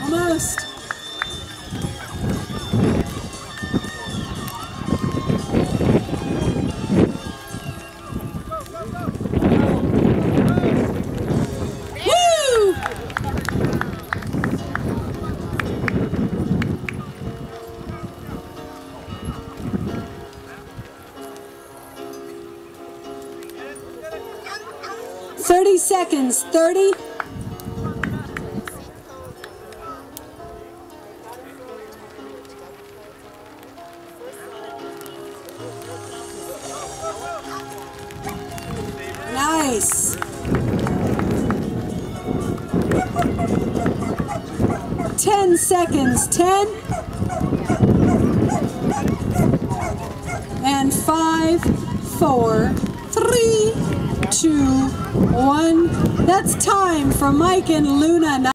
Almost. Woo! 30 seconds. 30. Nice. 10 seconds. 10. And 5, 4, 3, 2, 1. That's time for Mike and Luna.